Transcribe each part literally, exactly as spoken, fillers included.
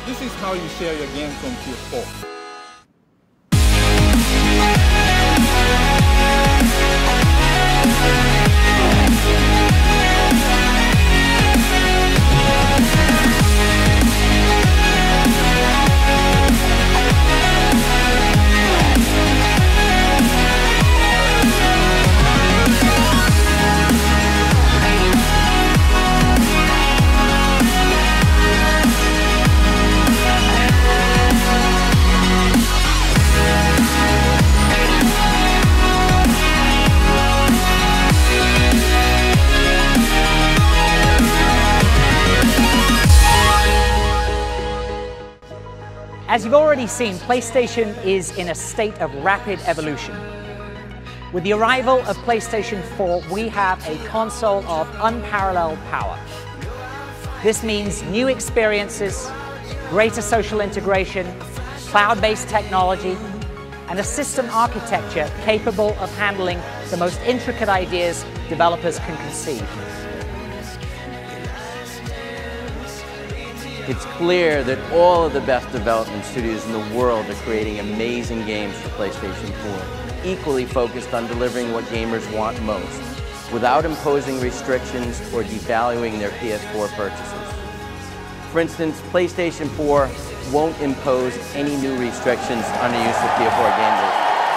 This is how you share your games on P S four. As you've already seen, PlayStation is in a state of rapid evolution. With the arrival of PlayStation four, we have a console of unparalleled power. This means new experiences, greater social integration, cloud-based technology, and a system architecture capable of handling the most intricate ideas developers can conceive. It's clear that all of the best development studios in the world are creating amazing games for PlayStation four, equally focused on delivering what gamers want most, without imposing restrictions or devaluing their P S four purchases. For instance, PlayStation four won't impose any new restrictions on the use of P S four gamers.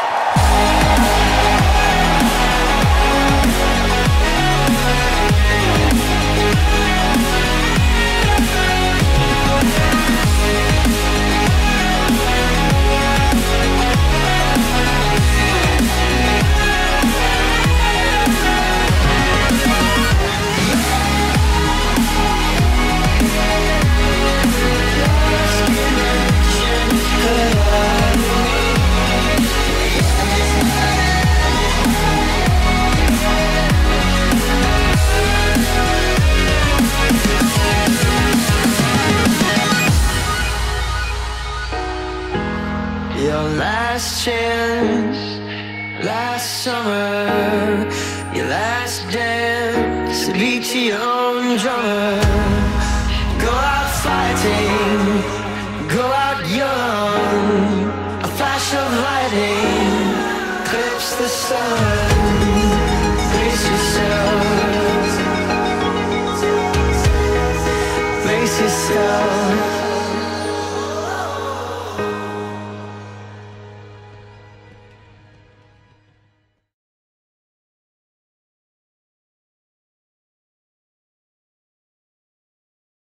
Your last chance, last summer, your last dance, beat to your own drummer. Go out fighting, go out young, a flash of lightning, clips the sun. Brace yourself, brace yourself.